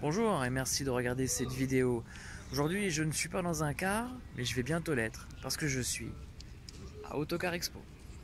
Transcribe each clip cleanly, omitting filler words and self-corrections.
Bonjour et merci de regarder cette vidéo. Aujourd'hui, je ne suis pas dans un car, mais je vais bientôt l'être, parce que je suis à Autocar Expo.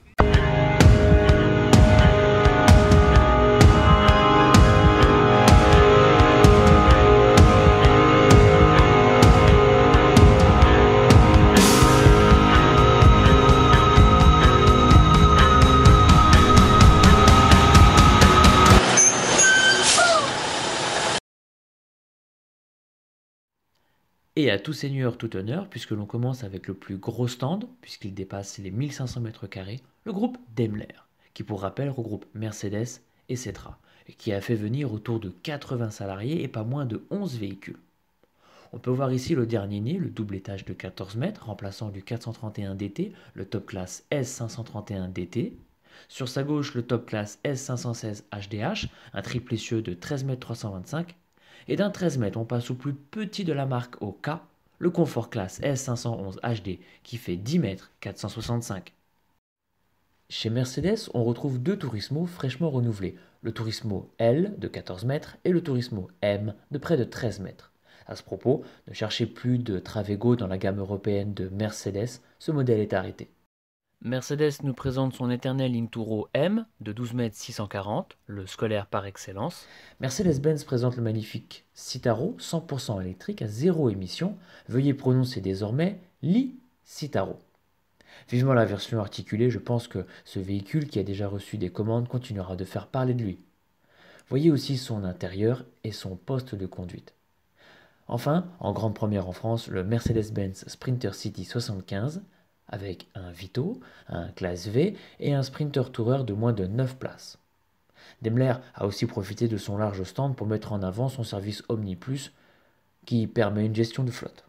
Et à tout seigneur, tout honneur, puisque l'on commence avec le plus gros stand, puisqu'il dépasse les 1500 mètres carrés, le groupe Daimler, qui pour rappel regroupe Mercedes et Cetra, et qui a fait venir autour de 80 salariés et pas moins de 11 véhicules. On peut voir ici le dernier né, le double étage de 14 mètres, remplaçant du 431 DT, le top class S531 DT. Sur sa gauche, le top class S516 HDH, un triple essieu de 13 mètres 325. Et d'un 13 mètres, on passe au plus petit de la marque au K, le Comfort Class S511 HD, qui fait 10 mètres 465. Chez Mercedes, on retrouve deux Turismo fraîchement renouvelés, le Turismo L de 14 mètres et le Turismo M de près de 13 mètres. À ce propos, ne cherchez plus de Travego dans la gamme européenne de Mercedes, ce modèle est arrêté. Mercedes nous présente son éternel Inturo M de 12 mètres 640, le scolaire par excellence. Mercedes-Benz présente le magnifique Citaro 100% électrique à zéro émission. Veuillez prononcer désormais Citaro. Vivement la version articulée, je pense que ce véhicule qui a déjà reçu des commandes continuera de faire parler de lui. Voyez aussi son intérieur et son poste de conduite. Enfin, en grande première en France, le Mercedes-Benz Sprinter City 75, avec un Vito, un Classe V et un Sprinter Tourer de moins de 9 places. Daimler a aussi profité de son large stand pour mettre en avant son service Omni Plus qui permet une gestion de flotte.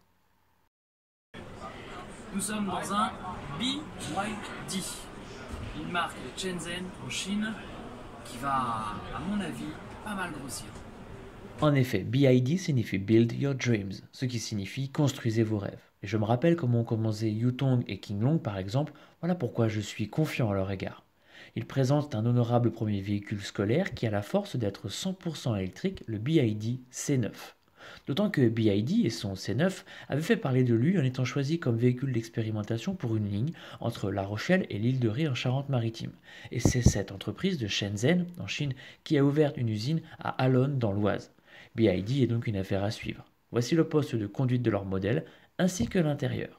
Nous sommes dans un BYD, une marque de Shenzhen en Chine qui va, à mon avis, pas mal grossir. En effet, BYD signifie Build Your Dreams, ce qui signifie construisez vos rêves. Et je me rappelle comment ont commencé Yutong et King Long par exemple, voilà pourquoi je suis confiant à leur égard. Ils présentent un honorable premier véhicule scolaire qui a la force d'être 100% électrique, le BYD C9. D'autant que BYD et son C9 avaient fait parler de lui en étant choisi comme véhicule d'expérimentation pour une ligne entre La Rochelle et l'île de Ré en Charente-Maritime. Et c'est cette entreprise de Shenzhen, en Chine, qui a ouvert une usine à Allonne dans l'Oise. BYD est donc une affaire à suivre. Voici le poste de conduite de leur modèle, ainsi que l'intérieur.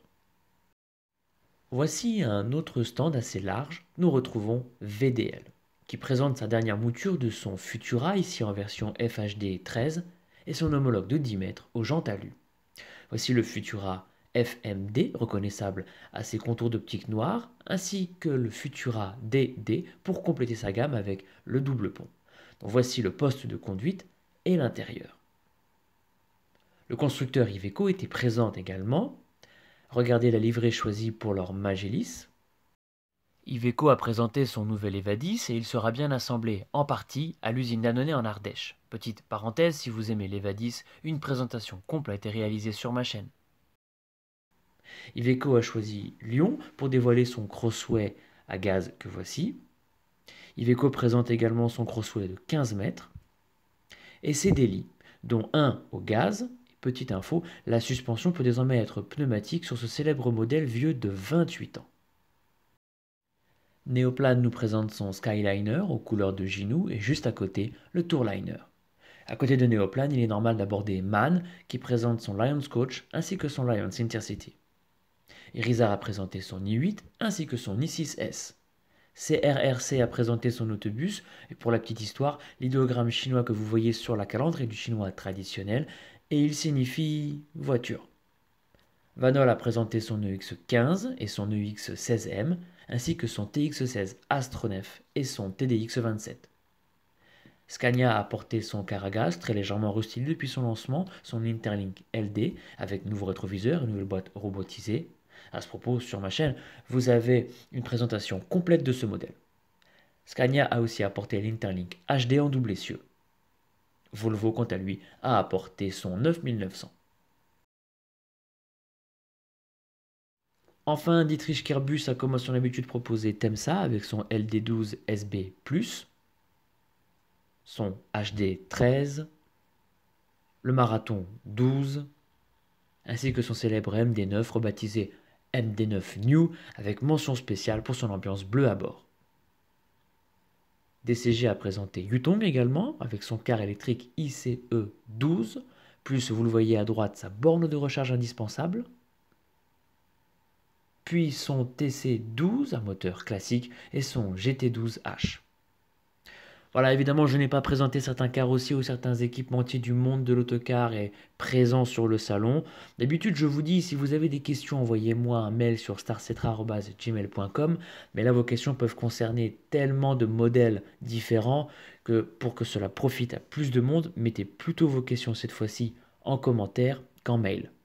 Voici un autre stand assez large, nous retrouvons VDL, qui présente sa dernière mouture de son Futura, ici en version FHD 13, et son homologue de 10 mètres aux jantes alu. Voici le Futura FMD, reconnaissable à ses contours d'optique noire, ainsi que le Futura DD pour compléter sa gamme avec le double pont. Donc voici le poste de conduite et l'intérieur. Le constructeur Iveco était présent également. Regardez la livrée choisie pour leur Magellis. Iveco a présenté son nouvel Evadys et il sera bien assemblé en partie à l'usine Dannonnet en Ardèche. Petite parenthèse, si vous aimez l'Evadys, une présentation complète est réalisée sur ma chaîne. Iveco a choisi Lyon pour dévoiler son Crossway à gaz que voici. Iveco présente également son Crossway de 15 mètres et ses délits, dont un au gaz. Petite info, la suspension peut désormais être pneumatique sur ce célèbre modèle vieux de 28 ans. Neoplan nous présente son Skyliner aux couleurs de Gino et juste à côté, le Tourliner. À côté de Neoplan, il est normal d'aborder MAN qui présente son Lions Coach ainsi que son Lions Intercity. Irizar a présenté son i8 ainsi que son i6S. CRRC a présenté son autobus et pour la petite histoire, l'idéogramme chinois que vous voyez sur la calandre est du chinois traditionnel et il signifie voiture. Vanol a présenté son EX15 et son EX16M, ainsi que son TX16 Astronef et son TDX27. Scania a apporté son Caragas, très légèrement restylé depuis son lancement, son Interlink LD, avec nouveau rétroviseur et nouvelle boîte robotisée. À ce propos, sur ma chaîne, vous avez une présentation complète de ce modèle. Scania a aussi apporté l'Interlink HD en double essieu. Volvo, quant à lui, a apporté son 9900. Enfin, Dietrich Kerbus a comme à son habitude proposé Temsa avec son LD12 SB+, son HD13, le Marathon 12, ainsi que son célèbre MD9 rebaptisé MD9 New avec mention spéciale pour son ambiance bleue à bord. DCG a présenté Yutong également avec son car électrique ICE 12, plus vous le voyez à droite sa borne de recharge indispensable, puis son TC12 à moteur classique et son GT12H. Voilà, évidemment, je n'ai pas présenté certains carrossiers ou certains équipementiers du monde de l'autocar et présents sur le salon. D'habitude, je vous dis, si vous avez des questions, envoyez-moi un mail sur starcetra@gmail.com. Mais là, vos questions peuvent concerner tellement de modèles différents que pour que cela profite à plus de monde, mettez plutôt vos questions cette fois-ci en commentaire qu'en mail.